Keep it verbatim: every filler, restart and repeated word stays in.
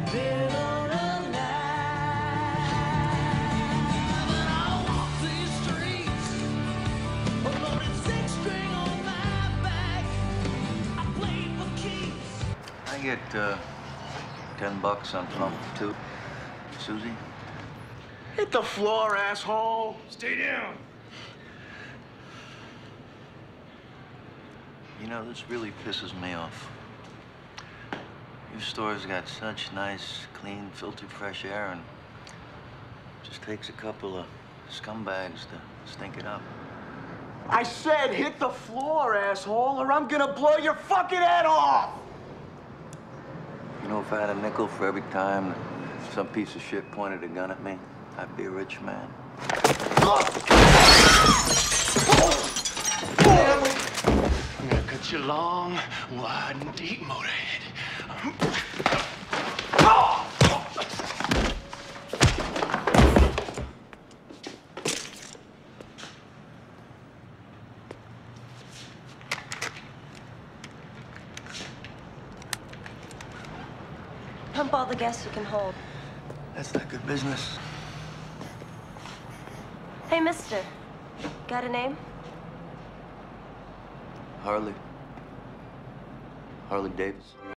middle of the night. But I walk these streets, a loaded six string on my back. I play for keeps. I get uh, ten bucks on plump two. Susie? Hit the floor, asshole. Stay down. You know, this really pisses me off. Your store's got such nice, clean, filtered fresh air, and it just takes a couple of scumbags to stink it up. I said hit the floor, asshole, or I'm gonna blow your fucking head off! You know, if I had a nickel for every time some piece of shit pointed a gun at me, I'd be a rich man. I'm gonna cut you long, wide, and deep, Motorhead. Pump all the gas you can hold. That's not good business. Hey, mister. Got a name? Harley. Harley Davidson.